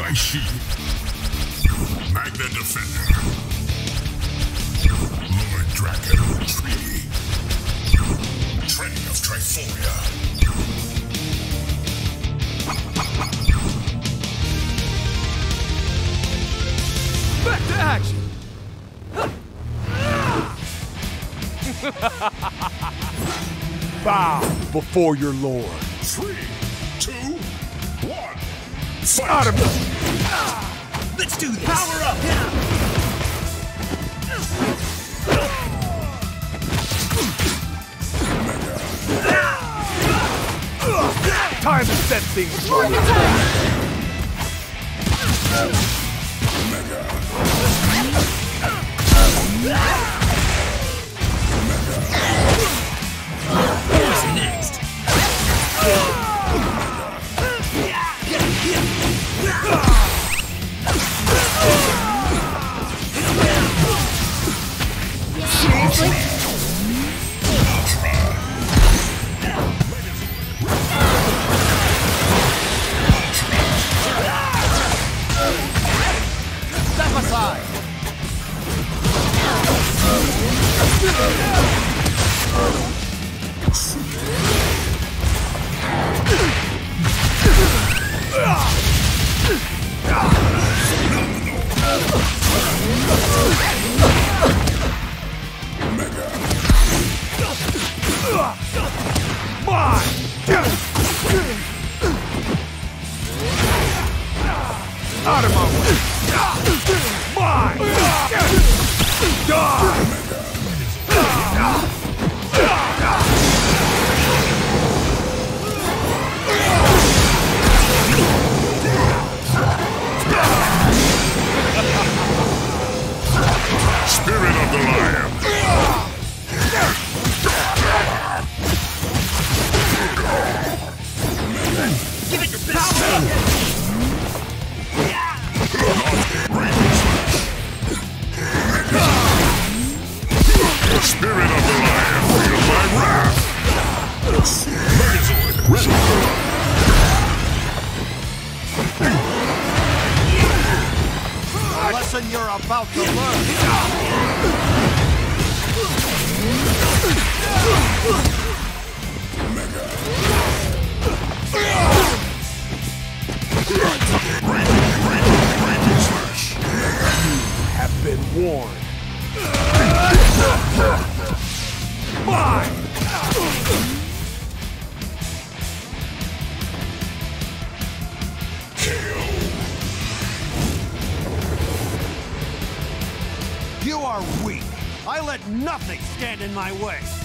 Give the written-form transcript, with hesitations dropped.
my shield. Magna Defender. Lord Draco Tree. Train of Triforia. Back to action! Bow before your lord. 3, 2, 1. Fight! Artemis! Let's do this! Power up! Time to set things right. Who's next? Seriously? Step aside. Out of my way! Mine! Die! Spirit of the Lion. Give it your power! Spirit of the Lion, feel my wrath! Megazord, ready! The lesson you're about to learn. Rainbow Slash. Have been warned. Mine! KO. You are weak. I let nothing stand in my way.